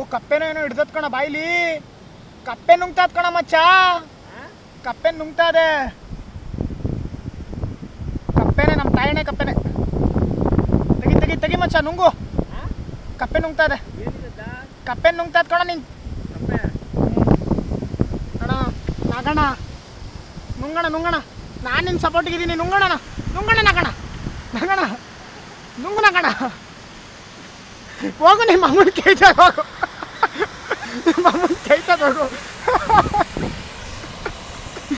ಕಪ್ಪೆನೋ ಏನೋ ಹಿಡ್ದತ್ ಕಣ ಬಾಯಿಲಿ. ಕಪ್ಪೆ ನುಂಗ್ತಾದ ಕಣ ಮಚ್ಚ, ಕಪ್ಪೆ ನುಂಗ್ತಾದೆ. ಕಪ್ಪೆನೆ, ನಮ್ಮ ತಾಯಿನೇ ಕಪ್ಪೆನೆ. ತೆಗಿ ತೆಗಿ ತೆಗಿ ಮಚ್ಚ, ನುಂಗು. ಕಪ್ಪೆ ನುಂಗ್ತಾದೆ, ಕಪ್ಪೆ ನುಂಗ್ತಾದ ಕಣ ನಿಂಗೆ. ಅಣ್ಣ ನಾಗಣ್ಣ, ನುಂಗಣ ನುಂಗಣ, ನಾನು ನಿನ್ನ ಸಪೋರ್ಟಿಗಿದ್ದೀನಿ. ನುಂಗಣ ನುಂಗಣ ನಗಣ ನಗಣ ನುಂಗು ನಗಣ. ಹೋಗು ನಿಮ್ಮ ಅಮ್ಮನ ಕೈತ ಹೋಗು, ನಿಮ್ಮ ಅಮ್ಮನ ಕೈತ ಹೋಗು.